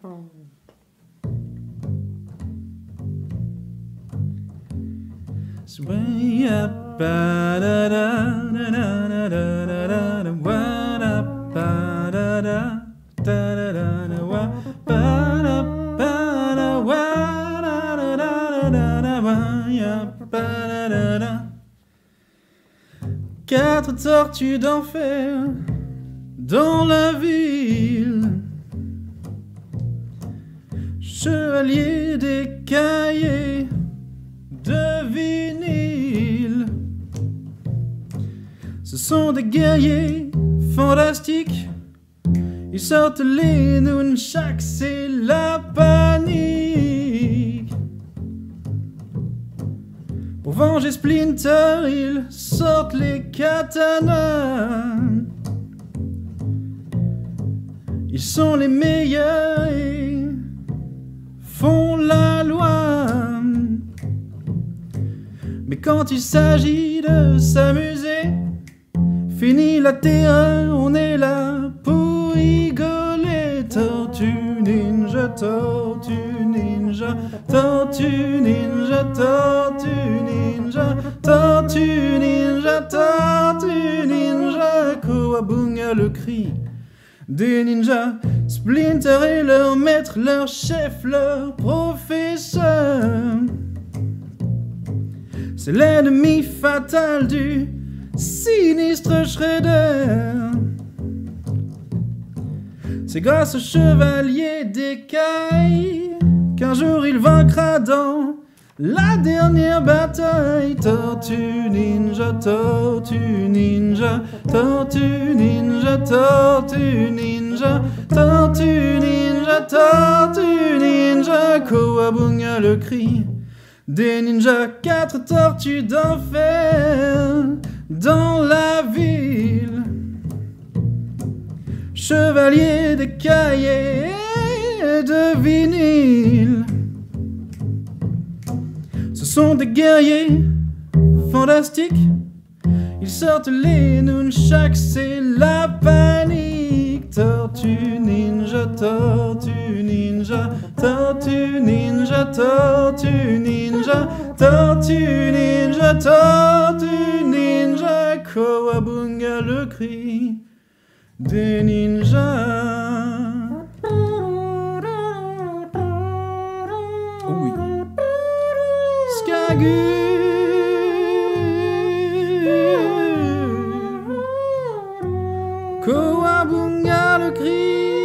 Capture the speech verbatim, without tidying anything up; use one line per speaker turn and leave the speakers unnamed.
Sway up, ba da da da da da da da da, what up, ba da da da da da da, what ba da ba da, what da da da da da, way up, ba da da da. Quatre tortues d'enfer dans la ville, chevalier des cahiers de vinyle. Ce sont des guerriers fantastiques, ils sortent les nunchaks, c'est la panique. Pour venger Splinter, ils sortent les katanas. Ils sont les meilleurs et font la loi. Mais quand il s'agit de s'amuser, fini la terreur, on est là pour rigoler. Tortue ninja, tortue ninja, tortue ninja, tortue ninja, tortue ninja, tortue ninja. Kawabunga le cri des ninjas, Splinter est leur maître, leur chef, leur professeur. C'est l'ennemi fatal du sinistre Shredder. C'est grâce au chevalier d'écailles qu'un jour il vaincra dans la dernière bataille. Tortue ninja, tortue ninja, tortue ninja, tortue ninja, tortue ninja, tortue ninja. Kawabunga le cri des ninjas, quatre tortues d'enfer dans la ville, chevalier des cahiers de vinyle. Ce sont des guerriers fantastiques, ils sortent les nunchaks, c'est la panique. Tortue ninja, tortue ninja, tortue ninja, tortue ninja, tortue ninja, tortue ninja. Kawabunga le cri des ninjas. Oh oui. Skagu. Kawabunga le cri